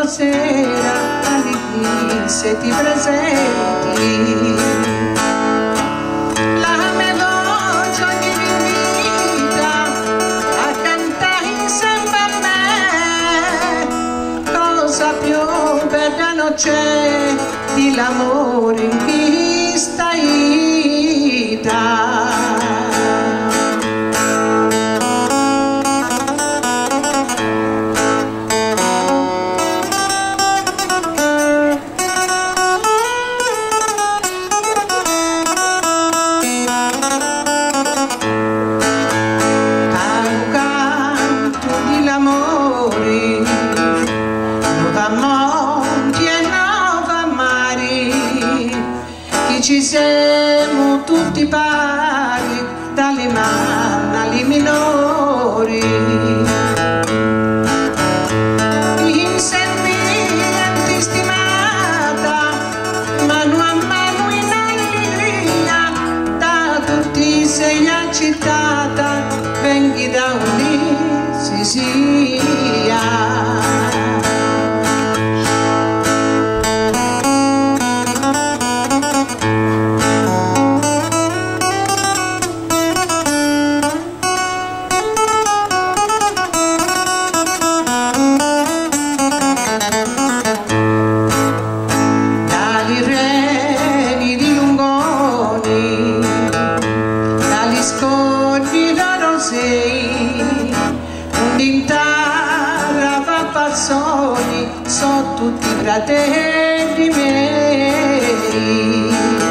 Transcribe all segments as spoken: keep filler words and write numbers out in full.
sera arrivi se ti presenti. La mia voce oggi mi invita a cantare insieme a me. Cosa più bella non c'è di l'amore in questa vita. Ci siamo tutti pari, dalle manne alle minori. Insegnante stimata, mano a mano in allegria, da tutti sei accettata, vengi da un'I Sicilia. Sono tutti fratelli miei,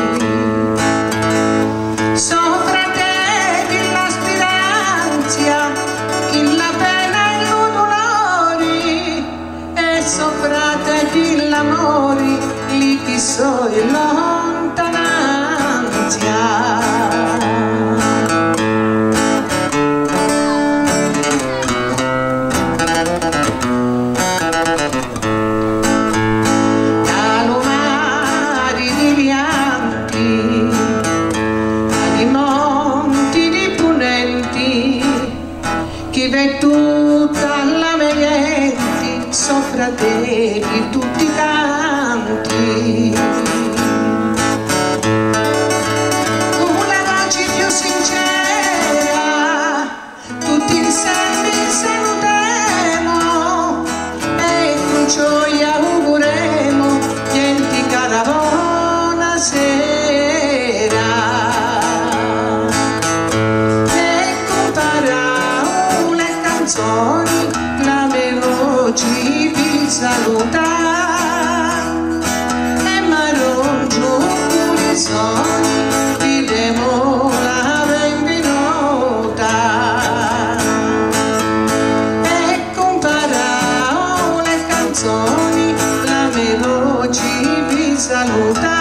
sono fratelli la speranza, chi la pena e il dolore, e sono fratelli l'amore, lì che sono in lontananza. Chi vede tutta la mente, sono fratelli tutti canti. Una voce più sincera, tutti insieme salutiamo e con gioia auguremo niente cara buona sera. La mia voce vi saluta e marongio pure sogni vi demo la benvenuta e comparao le canzoni. La mia voce vi saluta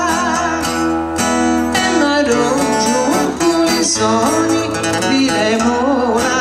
e marongio pure sogni vi demo la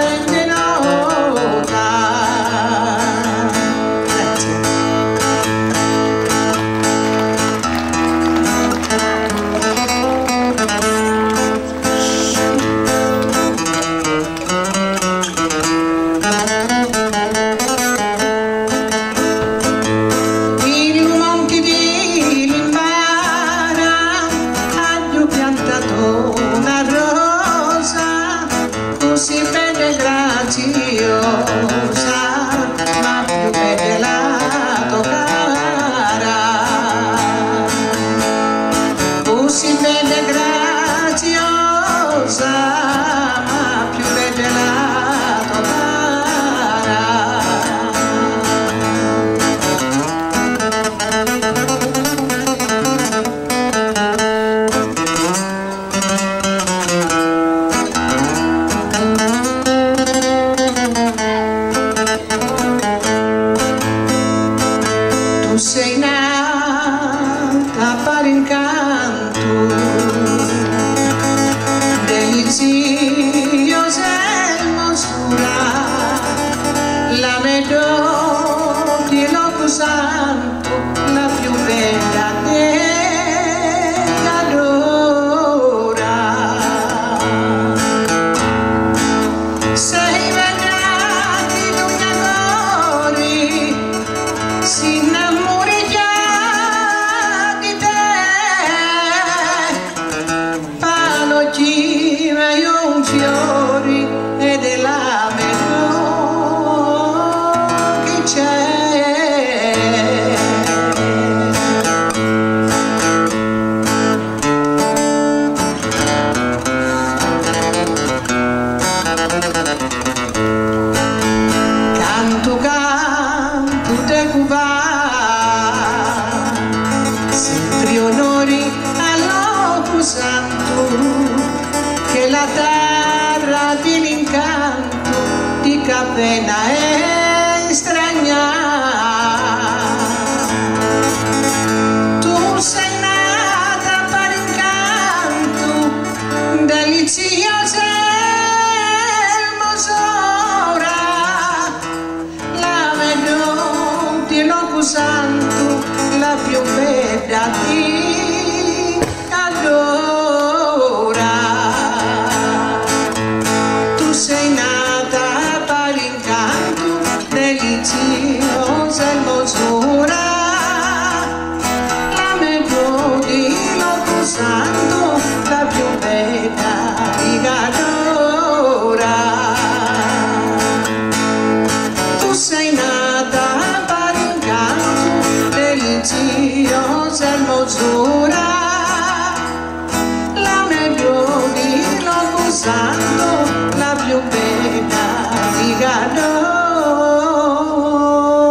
ma più bella tua cara, così bella e graziosa, ma più bella tua cara. Tu sei nata a fare incanto, deliziosa hermosura, la melodia loco santo, la più bella adora. Sei vegliati d'ogni amore, pena extrañar. Tu sei nata per incanto, deliziosa hermosura, la vedo Loco Santo, la più bella ti adora. Tu sei nata per incanto, deliziosa hermosura, la meglio di Loco Santo, la più bella ti adora. Tu sei nata deliziosa hermosura, la meglio di Loco Santo, la più bella di Gadora.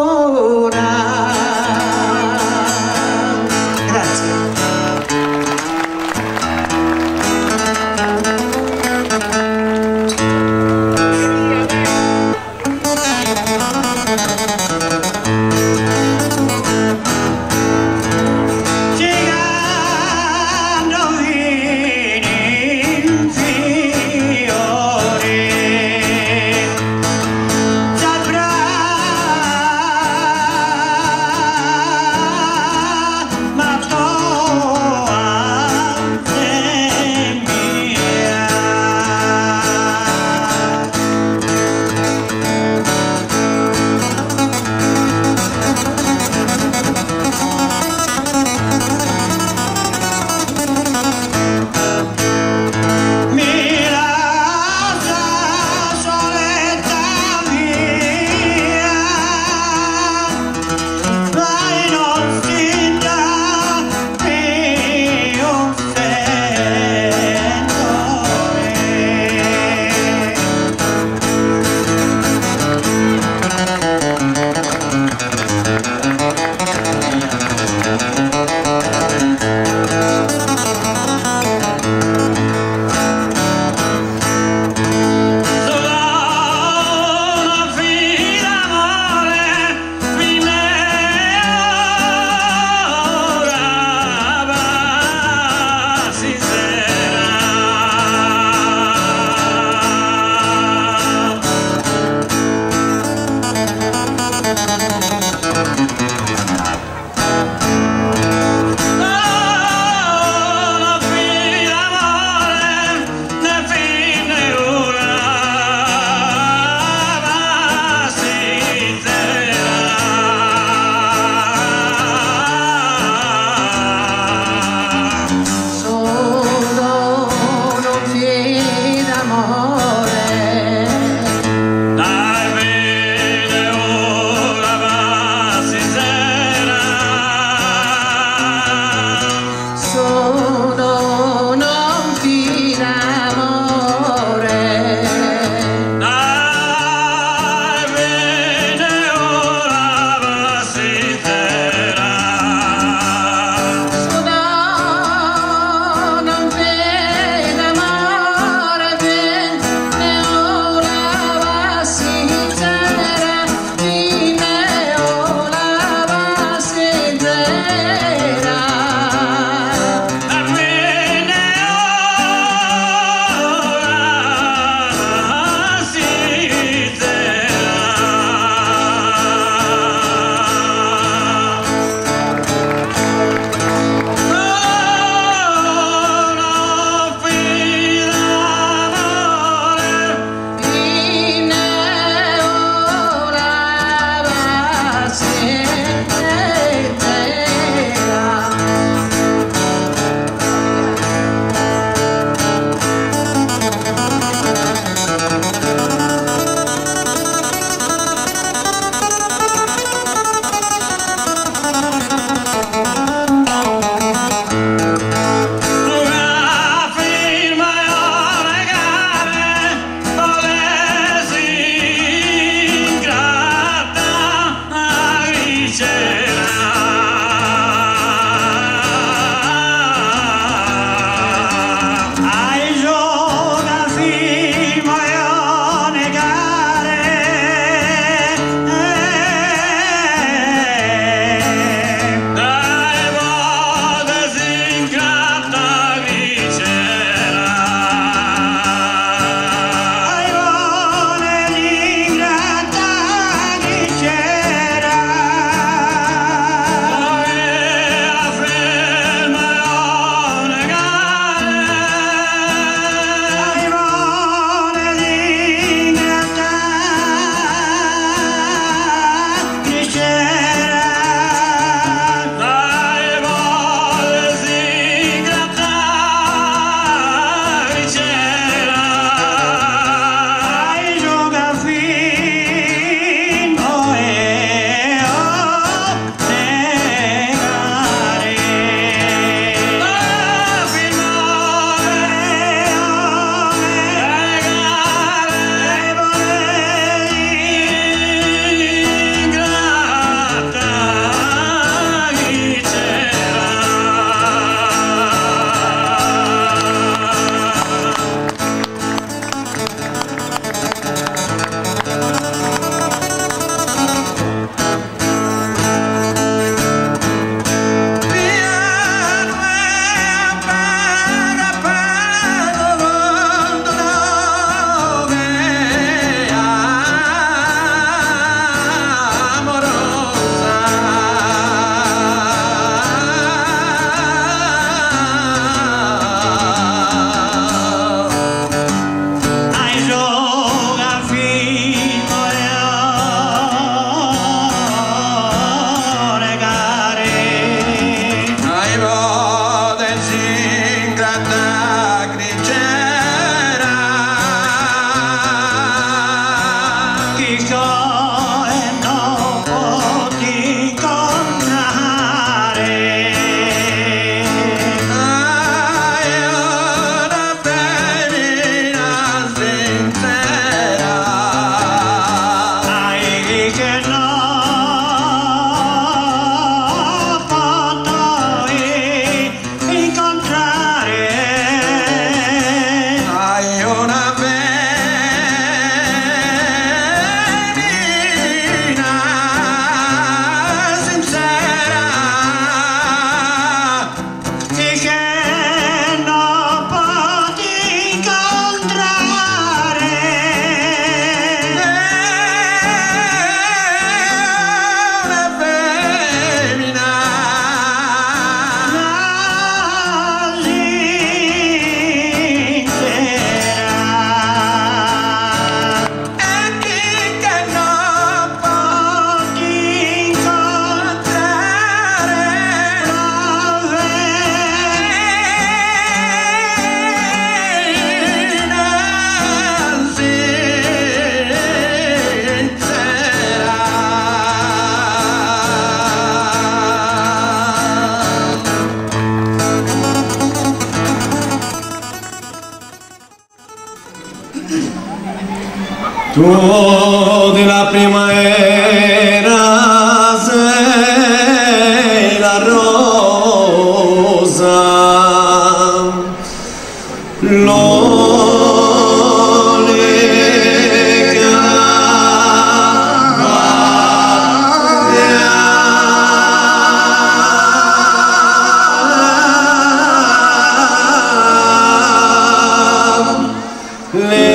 Tu della primavera sei la rosa, l'olega guardia le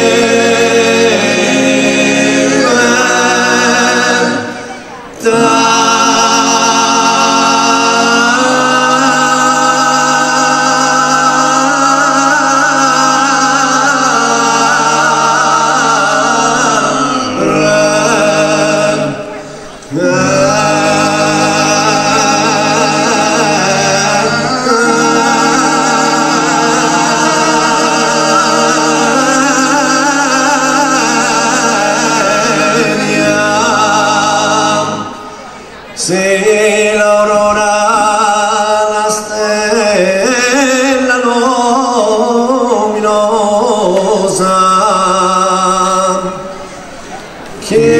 sei l'aurora, la stella luminosa che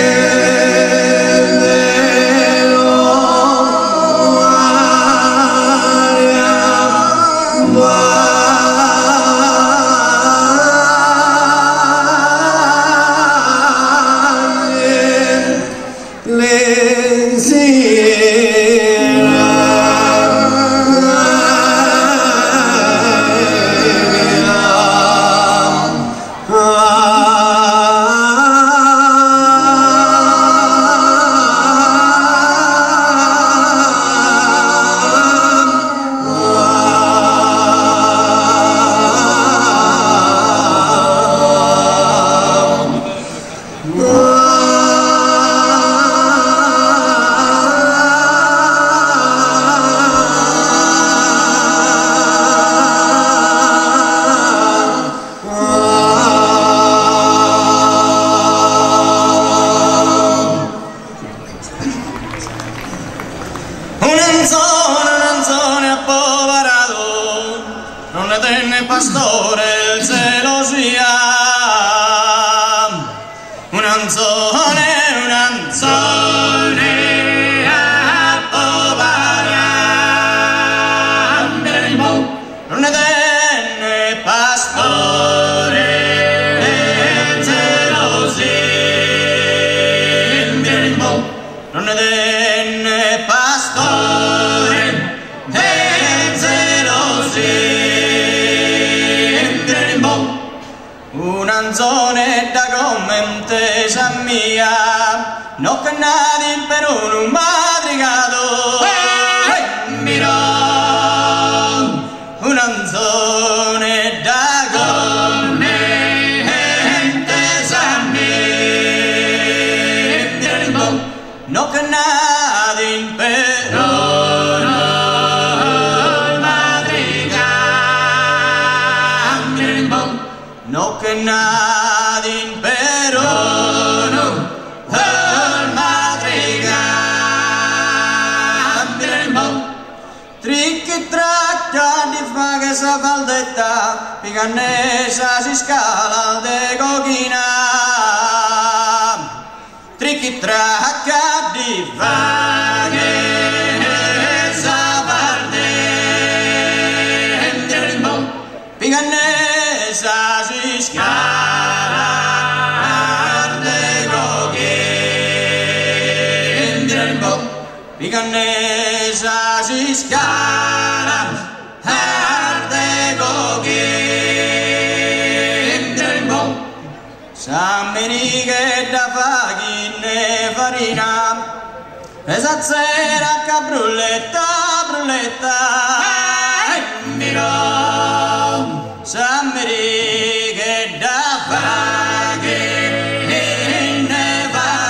pastore il gelosia, un'anzone, un'anzone appovarando, non ne tenne pastore il gelosia, non ne tenne pastore il gelosia. Un'anzone da commentesa mia, non che nati per un madrigato, un'anzone da commentesa mia, non che nati per un madrigato, no che nati in perono per madrigare, tricchi tracca di fa che sa faldetta, picannesa si scala de cochina, tricchi tracca di fa che sa faldetta, picannesa si scala de cochina, picannesa si scala de cochina, sammeniche da fagine farina, esa sera che brulletta, brulletta, sammeniche da fagine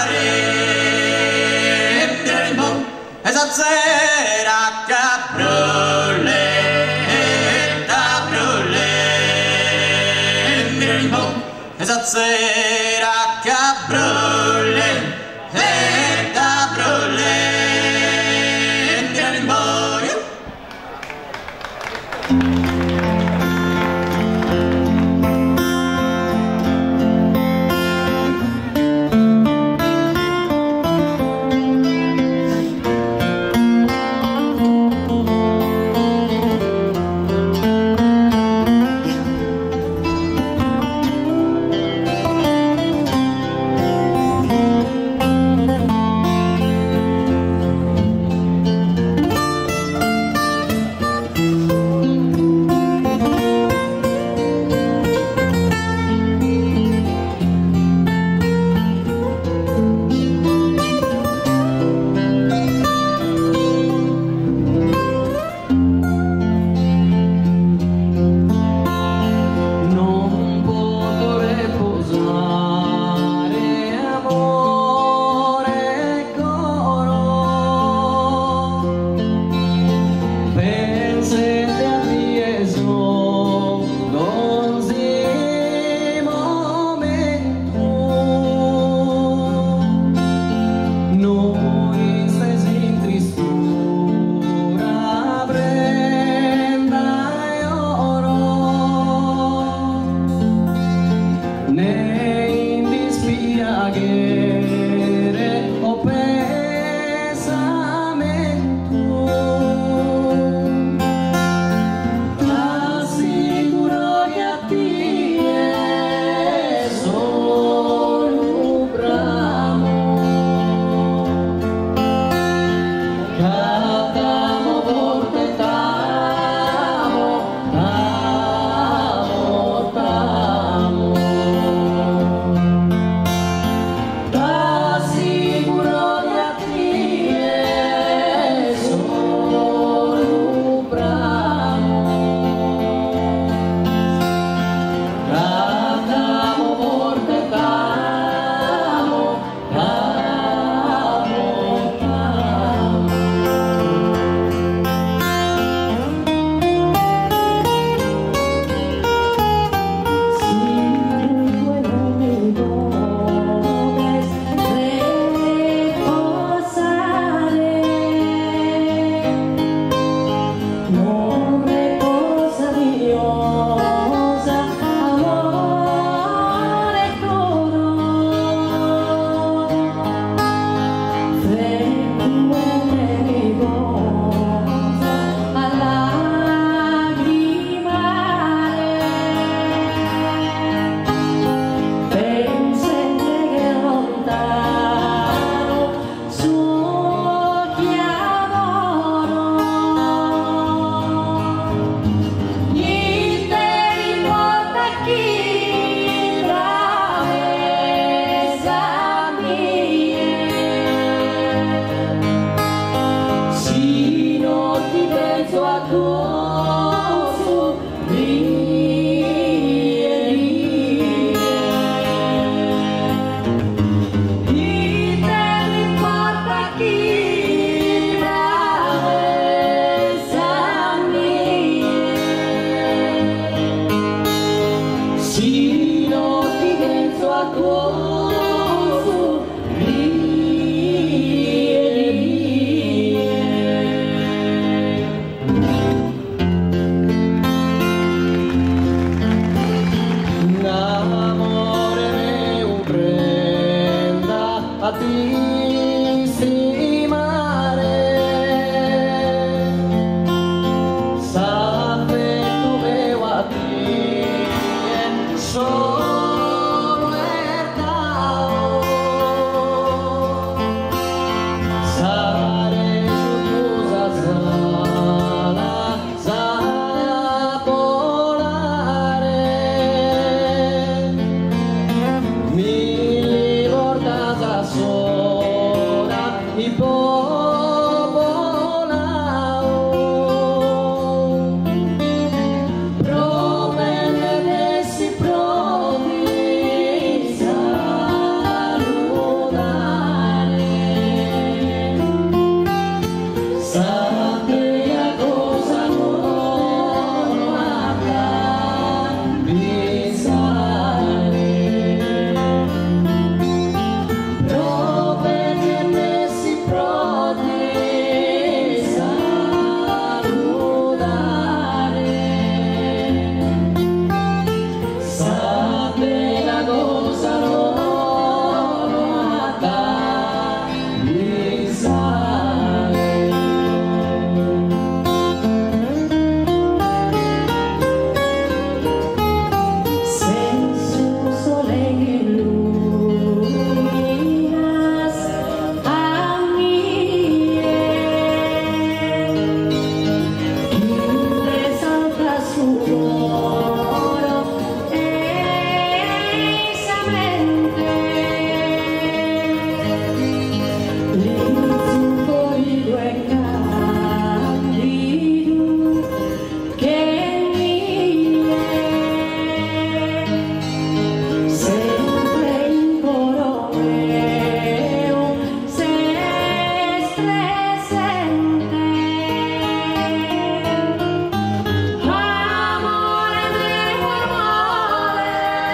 farina, esa sera che brulletta, brulletta, esa sera che brulletta, brulletta. tristi mare, sabe tu veo a ti solo verdad, sare su tua sala sa volare, mille vortas sola i popolao, promettersi pronti salutare, sapea cosa non avvisare, promettersi pronti salutare, sapea cosa non avvisare. Senza un sole che illuminas a mie, chi resalta su oro esamente, l'inzucco i due candido che mie, sempre in coro meo se stresente, amore mio, amore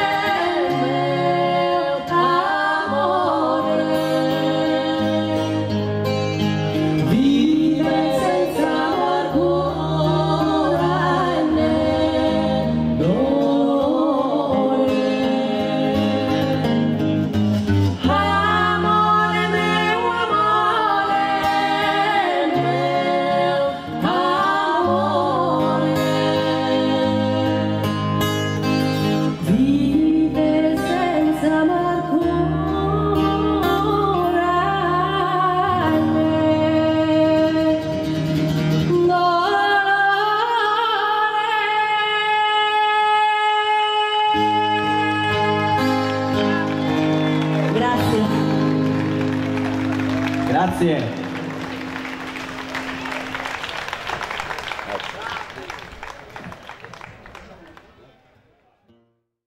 mio, amore, vive senza amargura né dolore, amore mio, amore mio, amore, vivere senza amargura né dolore. Grazie. Grazie.